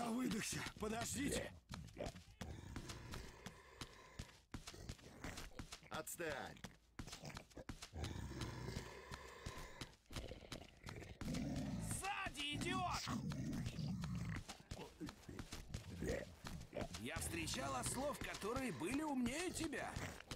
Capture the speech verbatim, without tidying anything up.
Я выдохся. Подождите. Отстань. Сзади, идиот! Я встречал ослов, которые были умнее тебя.